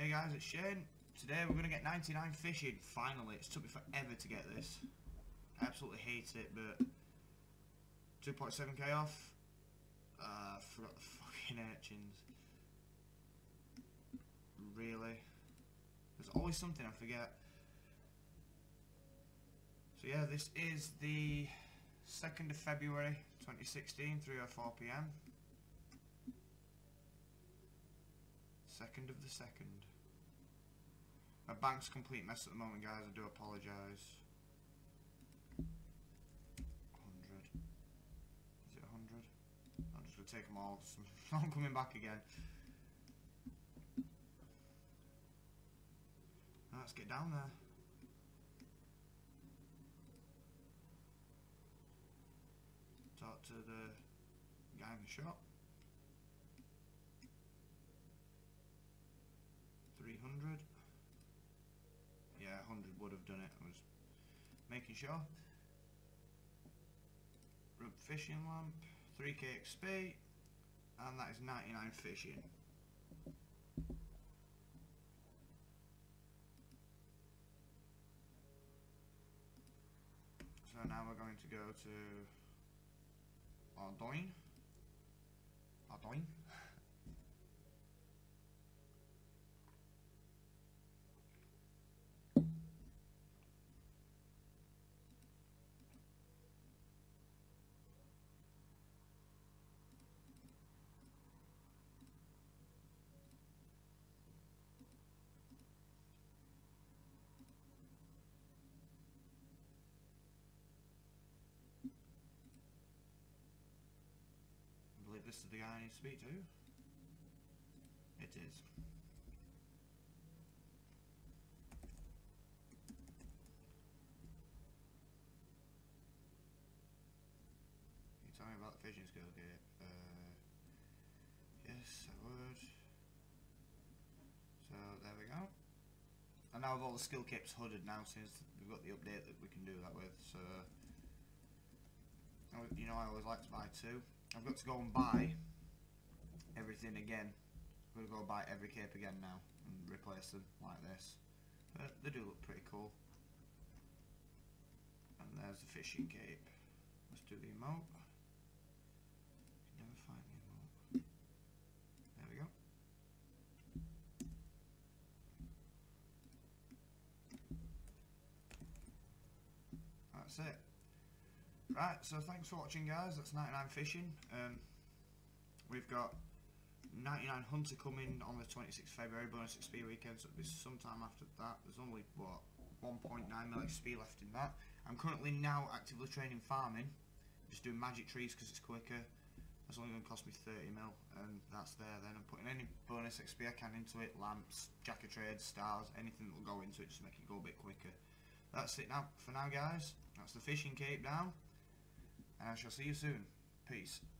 Hey guys, it's Shane. Today we're going to get 99 fishing, finally. It's took me forever to get this. I absolutely hate it, but 2.7k off. I forgot the fucking urchins. Really? There's always something I forget. So yeah, this is the 2nd of February 2016, 3:04 PM. 2nd of the 2nd. My bank's a complete mess at the moment, guys. I do apologise. 100. Is it 100? I'm just going to take them all. I'm coming back again. Now let's get down there. Talk to the guy in the shop. 300. Yeah, 100 would have done it. I was making sure. Rub fishing lamp, 3k XP, and that is 99 fishing. So now we're going to go to Ardoin. I believe this is the guy I need to speak to. It is. Can you tell me about the fishing skill kit? Yes, I would. So there we go. And now with all the skill kits hooded now, since we've got the update that we can do that with. So you know, I always like to buy two. I've got to go and buy everything again. I'm going to go buy every cape again now and replace them like this. But they do look pretty cool. And there's the fishing cape. Let's do the emote. Never find the emote. There we go. That's it. Right, so thanks for watching, guys. That's 99 fishing. We've got 99 hunter coming on the 26th February bonus XP weekend, so it'll be sometime after that. There's only, what, 1.9 mil XP left in that. I'm currently now actively training farming. Just doing magic trees because it's quicker. That's only going to cost me 30 mil, and that's there then. I'm putting any bonus XP I can into it, lamps, jack of trades, stars, anything that will go into it just to make it go a bit quicker. That's it now for now, guys. That's the fishing cape down. And I shall see you soon. Peace.